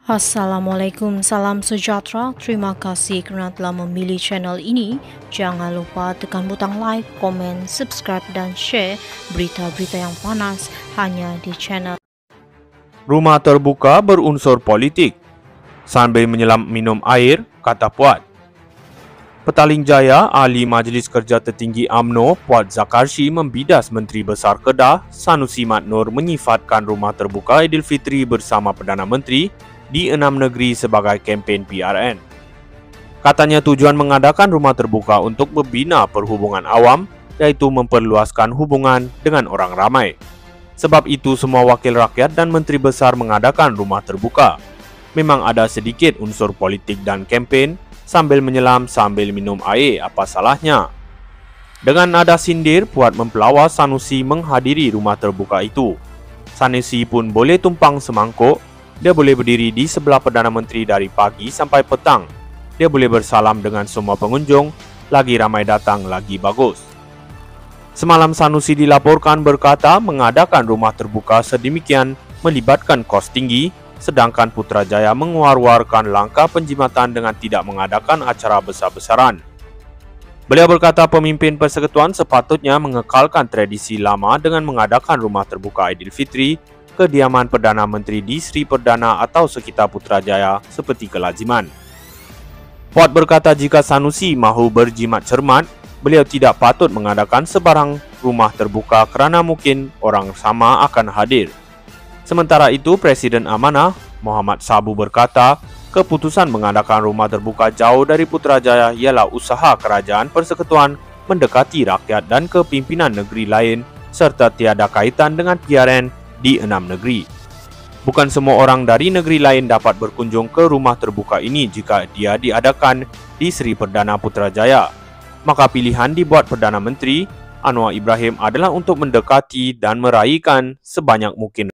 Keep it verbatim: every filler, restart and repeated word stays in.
Assalamualaikum, salam sejahtera. Terima kasih kerana telah memilih channel ini. Jangan lupa tekan butang like, komen, subscribe dan share berita-berita yang panas hanya di channel. Rumah terbuka berunsur politik. Sambil menyelam minum air, kata Puat. Petaling Jaya, Ahli Majlis Kerja Tertinggi U M N O, Puat Zakarshi membidas Menteri Besar Kedah, Sanusi Mat Noor menyifatkan Rumah Terbuka Aidilfitri bersama Perdana Menteri di enam negeri sebagai kempen P R N. Katanya tujuan mengadakan rumah terbuka untuk membina perhubungan awam, iaitu memperluaskan hubungan dengan orang ramai. Sebab itu semua wakil rakyat dan menteri besar mengadakan rumah terbuka. Memang ada sedikit unsur politik dan kempen, sambil menyelam sambil minum air, apa salahnya? Dengan nada sindir, Puat mempelawa Sanusi menghadiri rumah terbuka itu. Sanusi pun boleh tumpang semangkuk. Dia boleh berdiri di sebelah Perdana Menteri dari pagi sampai petang. Dia boleh bersalam dengan semua pengunjung. Lagi ramai datang, lagi bagus. Semalam Sanusi dilaporkan berkata mengadakan rumah terbuka sedemikian melibatkan kos tinggi, sedangkan Putrajaya menguar-warkan langkah penjimatan dengan tidak mengadakan acara besar-besaran. Beliau berkata pemimpin persekutuan sepatutnya mengekalkan tradisi lama dengan mengadakan rumah terbuka Aidilfitri kediaman Perdana Menteri di Sri Perdana atau sekitar Putrajaya seperti kelaziman. Puat berkata jika Sanusi mahu berjimat cermat, beliau tidak patut mengadakan sebarang rumah terbuka kerana mungkin orang sama akan hadir. Sementara itu, Presiden Amanah, Muhammad Sabu berkata, keputusan mengadakan rumah terbuka jauh dari Putrajaya ialah usaha kerajaan persekutuan mendekati rakyat dan kepimpinan negeri lain serta tiada kaitan dengan P R N di enam negeri. Bukan semua orang dari negeri lain dapat berkunjung ke rumah terbuka ini jika dia diadakan di Sri Perdana Putrajaya. Maka pilihan dibuat Perdana Menteri Anwar Ibrahim adalah untuk mendekati dan meraihkan sebanyak mungkin